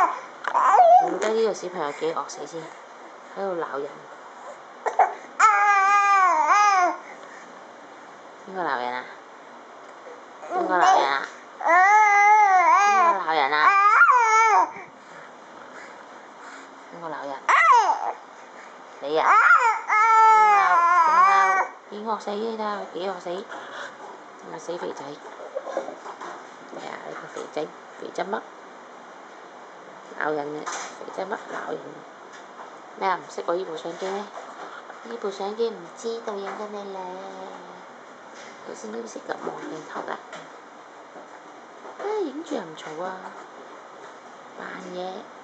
唔得，呢個小朋友幾惡死先，喺度鬧人。邊個鬧人啊？邊個鬧人啊？邊個鬧人啊？邊個鬧人？你啊？仲鬧？幾惡死你睇下，幾惡死？呢個死肥仔。係啊，呢個肥仔，肥仔乜？鬧人嘅，肥仔乜鬧人？咩啊？唔識我呢部相機咩？呢部相機唔知道影緊你咧。頭先都識咁望鏡頭㗎。影住又唔嘈啊！扮嘢。